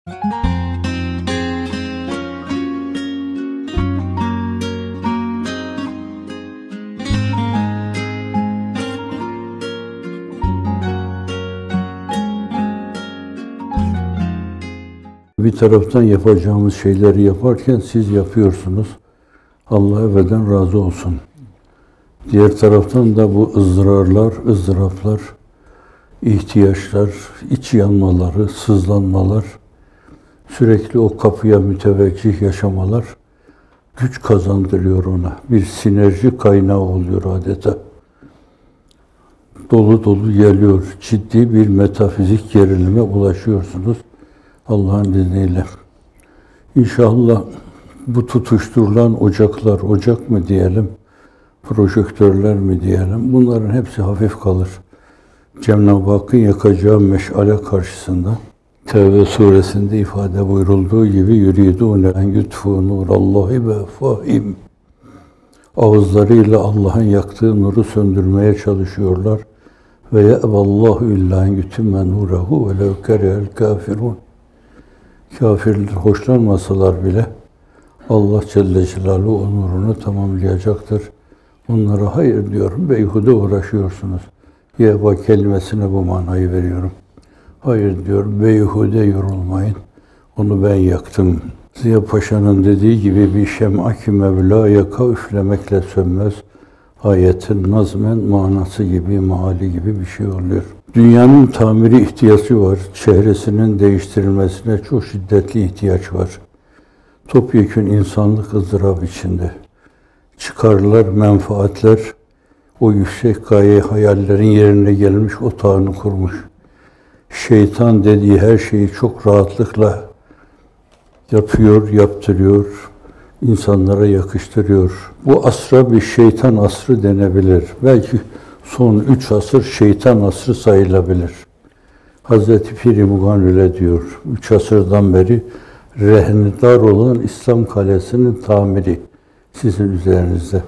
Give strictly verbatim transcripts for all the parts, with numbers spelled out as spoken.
Bir taraftan yapacağımız şeyleri yaparken siz yapıyorsunuz. Allah ebeden razı olsun. Diğer taraftan da bu ızdırarlar, ızdıraplar, ihtiyaçlar, iç yanmaları, sızlanmalar, sürekli o kapıya müteveccih yaşamalar güç kazandırıyor ona. Bir sinerji kaynağı oluyor adeta. Dolu dolu geliyor. Ciddi bir metafizik gerilime ulaşıyorsunuz Allah'ın izniyle. İnşallah bu tutuşturulan ocaklar, ocak mı diyelim, projektörler mi diyelim, bunların hepsi hafif kalır. Cenab-ı Hakk'ın yakacağı meşale karşısında Tevbe suresinde ifade buyurulduğu gibi yuridûne en yutfû nûrallâhi ve fâhim. Ağızlarıyla Allah'ın yaktığı nuru söndürmeye çalışıyorlar. Ve ye'eballâhu illâ en yutimme nûrehu ve lev kerehel kâfirûn. Kafirler hoşlanmasalar bile Allah Celle Celaluhu o nurunu tamamlayacaktır. Onlara hayır diyorum, beyhude uğraşıyorsunuz. Yeva kelimesine bu manayı veriyorum. Hayır diyorum, beyhude yorulmayın. Onu ben yaktım. Ziya Paşa'nın dediği gibi bir şem'a-ki Mevla yaka üflemekle sönmez. Ayetin nazmen manası gibi, maali gibi bir şey oluyor. Dünyanın tamiri ihtiyacı var. Çehresinin değiştirilmesine çok şiddetli ihtiyaç var. Topyekün insanlık ızdırap içinde. Çıkarlar, menfaatler, o yüksek gaye hayallerin yerine gelmiş otağını kurmuş. Şeytan dediği her şeyi çok rahatlıkla yapıyor, yaptırıyor, insanlara yakıştırıyor. Bu asra bir şeytan asrı denebilir. Belki son üç asır şeytan asrı sayılabilir. Hazreti Pir-i Mugan öyle diyor. Üç asırdan beri rehnedar olan İslam kalesinin tamiri sizin üzerinizde.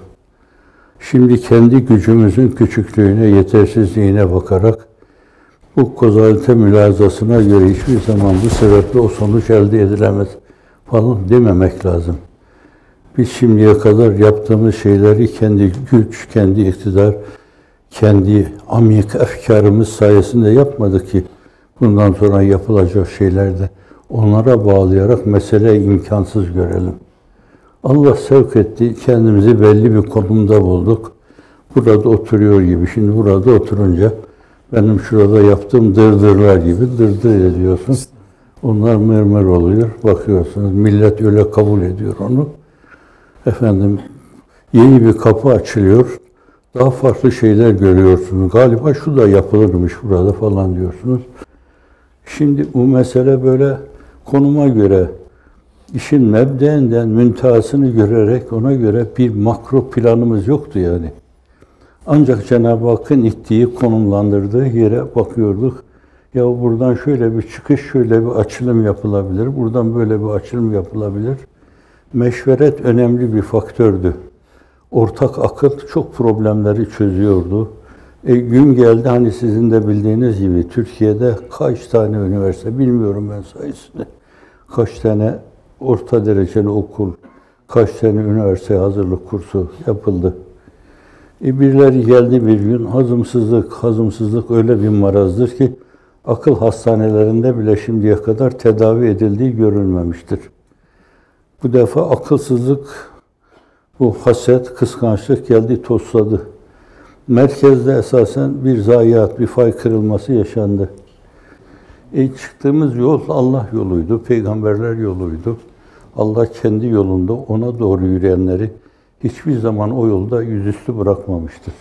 Şimdi kendi gücümüzün küçüklüğüne, yetersizliğine bakarak bu kozalite mülazasına göre hiçbir zaman bu sebeple o sonuç elde edilemez falan dememek lazım. Biz şimdiye kadar yaptığımız şeyleri kendi güç, kendi iktidar, kendi amik efkarımız sayesinde yapmadık ki bundan sonra yapılacak şeylerde onlara bağlayarak meseleyi imkansız görelim. Allah sevk etti, kendimizi belli bir konumda bulduk. Burada oturuyor gibi, şimdi burada oturunca benim şurada yaptığım dırdırlar gibi dırdır ediyorsun. Onlar mırmır oluyor, bakıyorsunuz millet öyle kabul ediyor onu. Efendim, yeni bir kapı açılıyor, daha farklı şeyler görüyorsunuz. Galiba şu da yapılırmış burada falan diyorsunuz. Şimdi bu mesele böyle konuma göre, işin mebdeinden müntehasını görerek ona göre bir makro planımız yoktu yani. Ancak Cenab-ı Hakk'ın ittiği, konumlandırdığı yere bakıyorduk. Ya buradan şöyle bir çıkış, şöyle bir açılım yapılabilir, buradan böyle bir açılım yapılabilir. Meşveret önemli bir faktördü. Ortak akıl çok problemleri çözüyordu. E, gün geldi hani sizin de bildiğiniz gibi Türkiye'de kaç tane üniversite, bilmiyorum ben sayısını, kaç tane orta dereceli okul, kaç tane üniversite hazırlık kursu yapıldı. E, birileri geldi bir gün, hazımsızlık, hazımsızlık öyle bir marazdır ki akıl hastanelerinde bile şimdiye kadar tedavi edildiği görülmemiştir. Bu defa akılsızlık, bu haset, kıskançlık geldi, tosladı. Merkezde esasen bir zayiat, bir fay kırılması yaşandı. E çıktığımız yol Allah yoluydu, peygamberler yoluydu. Allah kendi yolunda ona doğru yürüyenleri hiçbir zaman o yolda yüzüstü bırakmamıştır.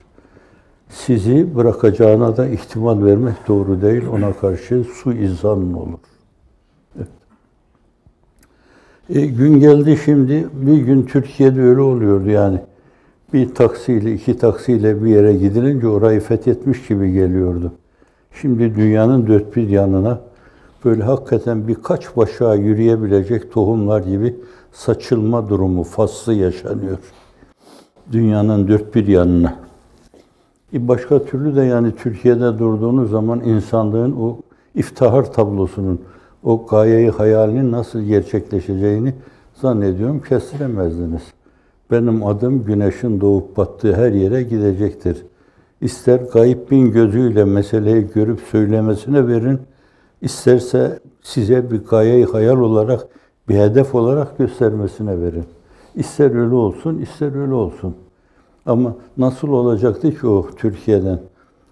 Sizi bırakacağına da ihtimal vermek doğru değil, ona karşı suizan olur. Evet. E, gün geldi şimdi, bir gün Türkiye'de öyle oluyordu yani. Bir taksiyle, iki taksiyle bir yere gidilince orayı fethetmiş gibi geliyordu. Şimdi dünyanın dört bir yanına böyle hakikaten birkaç başa yürüyebilecek tohumlar gibi saçılma durumu, faslı yaşanıyor. Dünyanın dört bir yanına. E başka türlü de yani Türkiye'de durduğunuz zaman insanlığın o iftihar tablosunun, o gayeyi hayalinin nasıl gerçekleşeceğini zannediyorum kestiremezdiniz. Benim adım güneşin doğup battığı her yere gidecektir. İster gayibin gözüyle meseleyi görüp söylemesine verin, isterse size bir gayeyi hayal olarak, bir hedef olarak göstermesine verin. İster öyle olsun, ister öyle olsun. Ama nasıl olacaktı ki o Türkiye'den?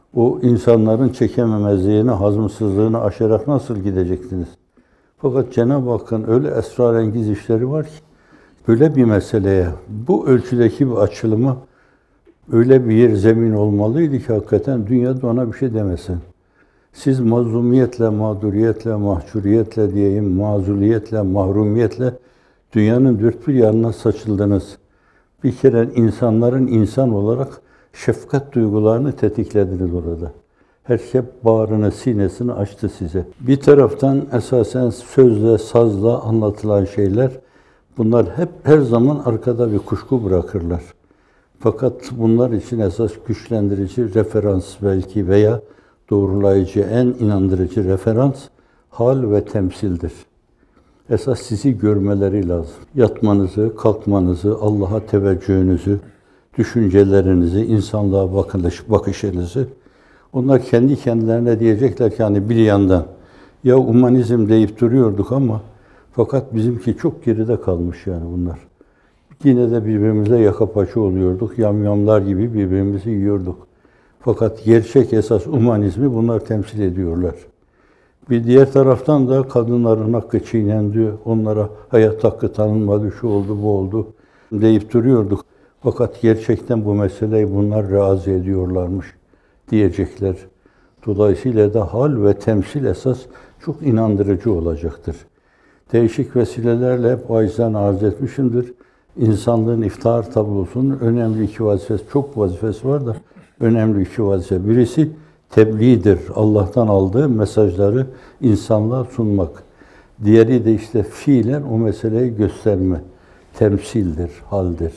O insanların çekememezliğini, hazımsızlığını aşarak nasıl gidecektiniz? Fakat Cenab-ı Hakk'ın öyle esrarengiz işleri var ki, böyle bir meseleye, bu ölçüdeki bir açılıma öyle bir yer, zemin olmalıydı ki hakikaten dünyada ona bir şey demesin. Siz mazlumiyetle, mağduriyetle, mahcuriyetle diyeyim, mazuliyetle, mahrumiyetle dünyanın dört bir yanına saçıldınız. Bir kere insanların insan olarak şefkat duygularını tetiklediniz orada. Herkes bağrını, sinesini açtı size. Bir taraftan esasen sözle, sazla anlatılan şeyler, bunlar hep her zaman arkada bir kuşku bırakırlar. Fakat bunlar için esas güçlendirici referans belki veya doğrulayıcı, en inandırıcı referans hal ve temsildir. Esas sizi görmeleri lazım. Yatmanızı, kalkmanızı, Allah'a teveccühünüzü, düşüncelerinizi, insanlığa bakış, bakışınızı. Onlar kendi kendilerine diyecekler ki hani bir yandan ya humanizm deyip duruyorduk ama fakat bizimki çok geride kalmış yani bunlar. Yine de birbirimize yaka paça oluyorduk. Yamyamlar gibi birbirimizi yiyorduk. Fakat gerçek esas humanizmi bunlar temsil ediyorlar. Bir diğer taraftan da kadınların hakkı çiğnendi, onlara hayat hakkı tanınmadı, şu oldu, bu oldu deyip duruyorduk. Fakat gerçekten bu meseleyi bunlar razı ediyorlarmış diyecekler. Dolayısıyla da hal ve temsil esas çok inandırıcı olacaktır. Değişik vesilelerle hep acizden arz etmişimdir. İnsanlığın iftihar tablosunun önemli iki vazifesi, çok vazifesi var da önemli iki vazife. Birisi tebliğdir. Allah'tan aldığı mesajları insanlığa sunmak. Diğeri de işte fiilen o meseleyi gösterme. Temsildir, haldir.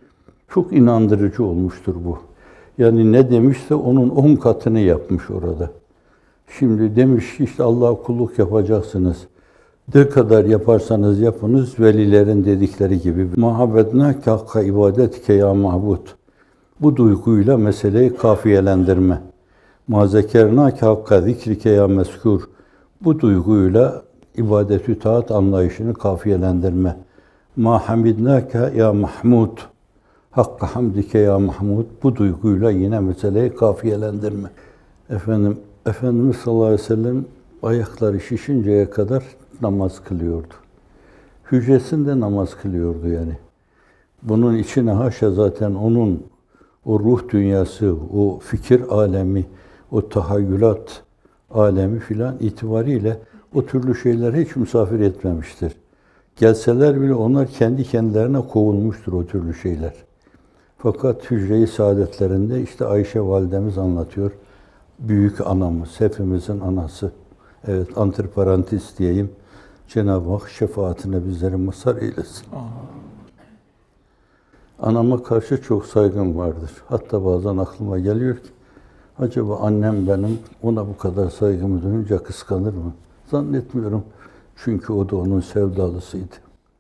Çok inandırıcı olmuştur bu. Yani ne demişse onun on katını yapmış orada. Şimdi demiş ki işte Allah'a kulluk yapacaksınız. Ne kadar yaparsanız yapınız, velilerin dedikleri gibi. Muhabbetnâke hakka ibadetike ya mahbud. Bu duyguyla meseleyi kafiyelendirme. Ma zekernâke hakka zikrike ya meskûr. Bu duyguyla ibadet-ü taat anlayışını kafiyelendirme. Ma hamidnâke ya mahmud. Hakka hamdike ya mahmud. Bu duyguyla yine meseleyi kafiyelendirme. Efendim, Efendimiz sallallahu aleyhi ve sellem ayakları şişinceye kadar namaz kılıyordu. Hücresinde namaz kılıyordu yani. Bunun içine haşa zaten onun o ruh dünyası, o fikir alemi, o tahayyülat alemi filan itibariyle o türlü şeyleri hiç misafir etmemiştir. Gelseler bile onlar kendi kendilerine kovulmuştur o türlü şeyler. Fakat hücre-i saadetlerinde işte Ayşe validemiz anlatıyor. Büyük anamız, hepimizin anası. Evet, antiparantez diyeyim. Cenab-ı Hak şefaatine bizleri mazhar eylesin. Anama karşı çok saygım vardır. Hatta bazen aklıma geliyor ki, acaba annem benim ona bu kadar saygımı duyunca kıskanır mı? Zannetmiyorum. Çünkü o da onun sevdalısıydı.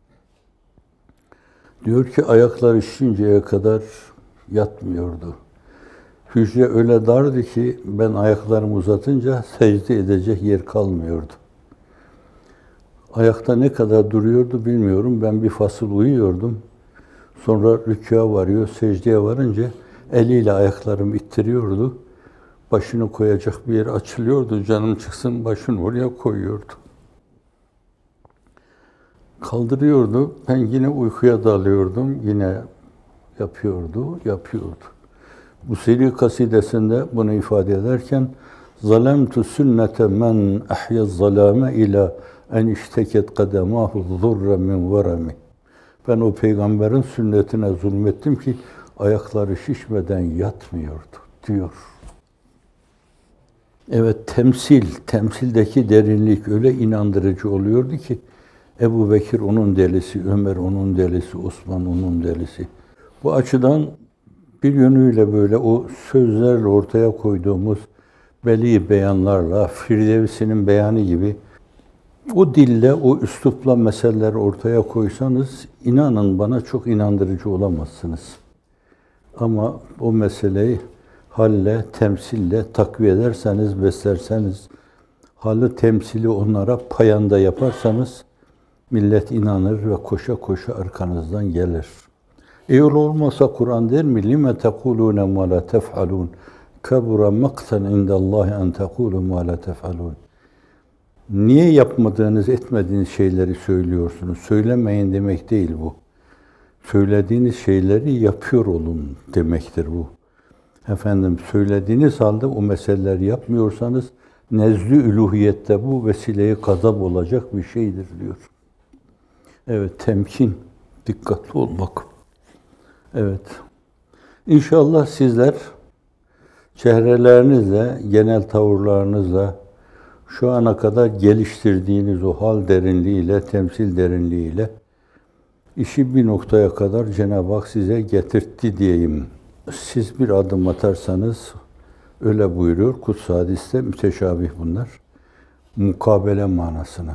Diyor ki ayakları şişinceye kadar yatmıyordu. Hücre öyle dardı ki ben ayaklarımı uzatınca secde edecek yer kalmıyordu. Ayakta ne kadar duruyordu bilmiyorum. Ben bir fasıl uyuyordum. Sonra rükûa varıyor, secdeye varınca eliyle ayaklarımı ittiriyordu. Başını koyacak bir yer açılıyordu. Canım çıksın başını oraya koyuyordu. Kaldırıyordu. Ben yine uykuya dalıyordum. Yine yapıyordu, yapıyordu. Bu Seri kasidesinde bunu ifade ederken zalemtu sünnete men ahya zalame ila en işteket kademahu zurra min varami. Ben o peygamberin sünnetine zulmettim ki ayakları şişmeden yatmıyordu diyor. Evet, temsil, temsildeki derinlik öyle inandırıcı oluyordu ki Ebu Bekir onun delisi, Ömer onun delisi, Osman onun delisi. Bu açıdan bir yönüyle böyle o sözlerle ortaya koyduğumuz belli beyanlarla, Firdevsi'nin beyanı gibi O dille, o üslupla meseleleri ortaya koysanız, inanın bana çok inandırıcı olamazsınız. Ama o meseleyi halle, temsille takviye ederseniz, beslerseniz, halı temsili onlara payanda yaparsanız, millet inanır ve koşa koşa arkanızdan gelir. Eğer olmasa Kur'an der mi? لِمَ تَقُولُونَ مَا لَا تَفْعَلُونَ كَبُرَ مَقْتًا عِنْدَ اللّٰهِ اَنْ تَقُولُوا مَا لَا تَفْعَلُونَ. Niye yapmadığınız, etmediğiniz şeyleri söylüyorsunuz? Söylemeyin demek değil bu. Söylediğiniz şeyleri yapıyor olun demektir bu. Efendim, söylediğiniz halde o meseleleri yapmıyorsanız, nezdü üluhiyette bu vesileyi gazap olacak bir şeydir diyor. Evet, temkin, dikkatli olmak. Evet. İnşallah sizler çehrelerinizle, genel tavırlarınızla, şu ana kadar geliştirdiğiniz o hal derinliğiyle, temsil derinliğiyle işi bir noktaya kadar Cenab-ı Hak size getirtti diyeyim. Siz bir adım atarsanız, öyle buyuruyor Kuts-ı Hadis'te, müteşabih bunlar, mukabele manasına.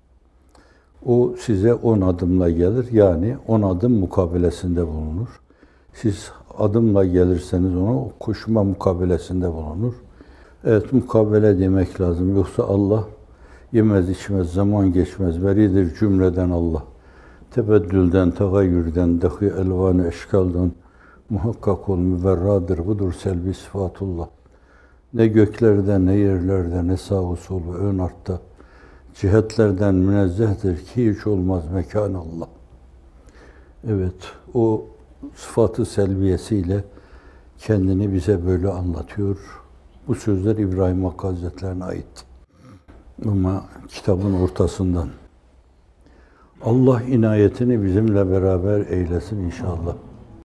O size on adımla gelir, yani on adım mukabelesinde bulunur. Siz adımla gelirseniz ona, o koşma mukabelesinde bulunur. Evet, mukabele demek lazım. Yoksa Allah yemez içmez, zaman geçmez, veridir cümleden Allah. Tebeddülden, tegayyürden, dahi elvan-ı eşkaldan muhakkak ol, müberradır. Budur selbi sıfatullah. Ne göklerde, ne yerlerde, ne sağ sol ve ön artta cihetlerden münezzehtir ki hiç olmaz mekan Allah. Evet, o sıfatı selviyesiyle kendini bize böyle anlatıyor. Bu sözler İbrahim Hakkı Hazretlerine ait. Ama kitabın ortasından. Allah inayetini bizimle beraber eylesin inşallah.